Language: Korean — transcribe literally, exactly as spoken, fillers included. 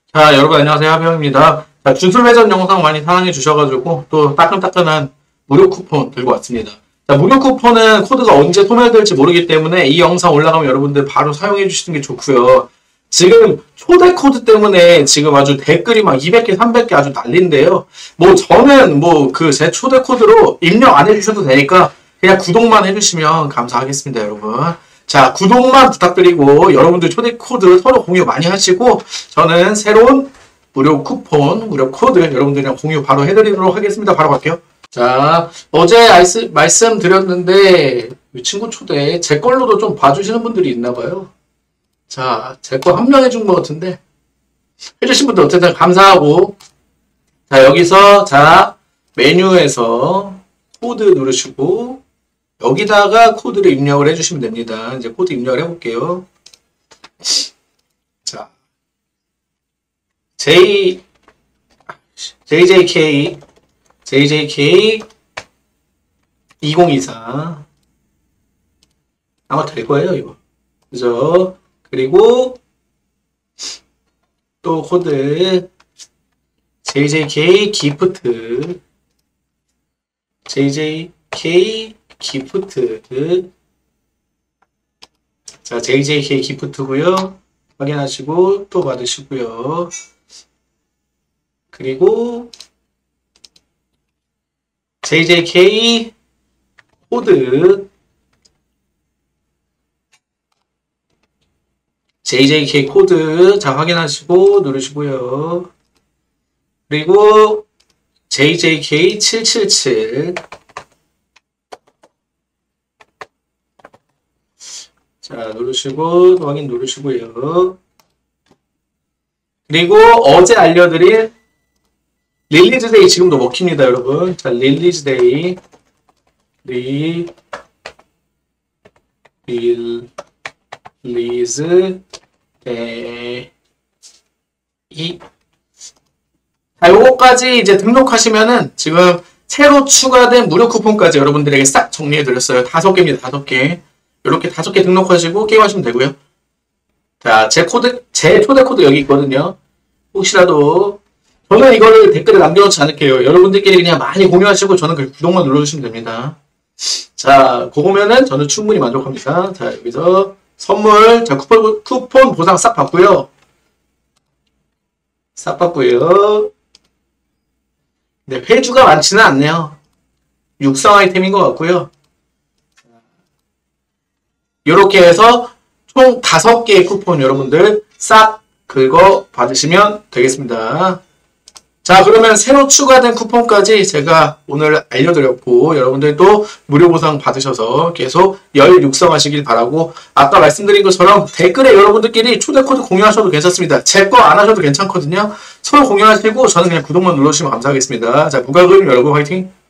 자, 여러분 안녕하세요. 하병입니다. 자, 주술회전 영상 많이 사랑해 주셔가지고 또 따끈따끈한 무료 쿠폰 들고 왔습니다. 자, 무료 쿠폰은 코드가 언제 소멸될지 모르기 때문에 이 영상 올라가면 여러분들 바로 사용해 주시는 게 좋고요. 지금 초대 코드 때문에 지금 아주 댓글이 막 이백 개, 삼백 개 아주 난리인데요. 뭐 저는 뭐 그 제 초대 코드로 입력 안 해주셔도 되니까 그냥 구독만 해주시면 감사하겠습니다, 여러분. 자, 구독만 부탁드리고 여러분들 초대 코드 서로 공유 많이 하시고 저는 새로운 무료 쿠폰, 무료 코드 여러분들이랑 공유 바로 해드리도록 하겠습니다. 바로 갈게요. 자, 어제 아이스, 말씀드렸는데 이 친구 초대 제 걸로도 좀 봐주시는 분들이 있나봐요. 자, 제 거 함량해준 것 같은데 해주신 분들 어쨌든 감사하고, 자, 여기서 자 메뉴에서 코드 누르시고 여기다가 코드를 입력을 해주시면 됩니다. 이제 코드 입력을 해볼게요. 자, J, 제이제이케이, 제이제이케이 이공이사. 아마 될 거예요, 이거. 그죠? 그리고 또 코드 제이제이케이 기프트, 제이제이케이 기프트. 자, 제이제이케이 기프트고요. 확인하시고 또 받으시고요. 그리고 제이제이케이 코드, 제이제이케이 코드 자 확인하시고 누르시고요. 그리고 제이제이케이 칠칠칠. 자, 누르시고 확인 누르시고요. 그리고 어제 알려드린 릴리즈데이 지금도 먹힙니다, 여러분. 자, 릴리즈데이 리 릴리즈데이. 자, 요거까지 이제 등록하시면은 지금 새로 추가된 무료 쿠폰까지 여러분들에게 싹 정리해드렸어요. 다섯 개입니다, 다섯 개. 이렇게 다섯 개 등록하시고 게임하시면 되고요. 자, 제 코드, 제 초대 코드 여기 있거든요. 혹시라도 저는 이거를 댓글에 남겨놓지 않을게요. 여러분들끼리 그냥 많이 공유하시고 저는 그 구독만 눌러주시면 됩니다. 자, 그거면은 저는 충분히 만족합니다. 자, 여기서 선물, 자, 쿠폰, 쿠폰 보상 싹 받고요. 싹 받고요. 네, 회주가 많지는 않네요. 육성 아이템인 것 같고요. 이렇게 해서 총 다섯 개의 쿠폰 여러분들 싹 긁어 받으시면 되겠습니다. 자, 그러면 새로 추가된 쿠폰까지 제가 오늘 알려드렸고 여러분들도 무료 보상 받으셔서 계속 열 육성하시길 바라고, 아까 말씀드린 것처럼 댓글에 여러분들끼리 초대 코드 공유하셔도 괜찮습니다. 제 거 안 하셔도 괜찮거든요. 서로 공유하시고 저는 그냥 구독만 눌러주시면 감사하겠습니다. 자, 무과금 여러분 화이팅!